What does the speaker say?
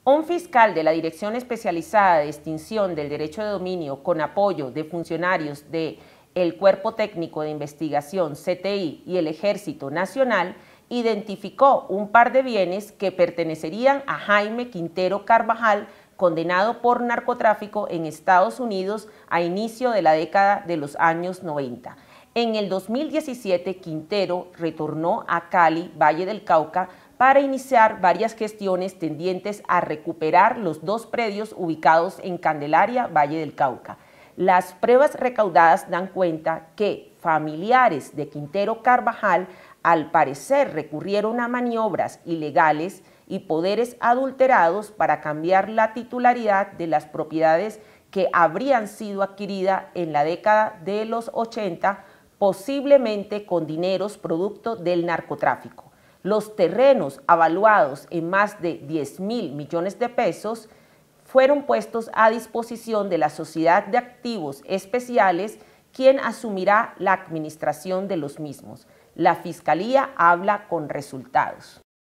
Un fiscal de la Dirección Especializada de Extinción del Derecho de Dominio, con apoyo de funcionarios del Cuerpo Técnico de Investigación, CTI, y el Ejército Nacional, identificó un par de bienes que pertenecerían a Jaime Quintero Carvajal, condenado por narcotráfico en Estados Unidos a inicio de la década de los años 90. En el 2017, Quintero retornó a Cali, Valle del Cauca, para iniciar varias gestiones tendientes a recuperar los dos predios ubicados en Candelaria, Valle del Cauca. Las pruebas recaudadas dan cuenta que familiares de Quintero Carvajal al parecer recurrieron a maniobras ilegales y poderes adulterados para cambiar la titularidad de las propiedades que habrían sido adquiridas en la década de los 80, posiblemente con dineros producto del narcotráfico. Los terrenos avaluados en más de 10.000 millones de pesos fueron puestos a disposición de la Sociedad de Activos Especiales, quien asumirá la administración de los mismos. La Fiscalía habla con resultados.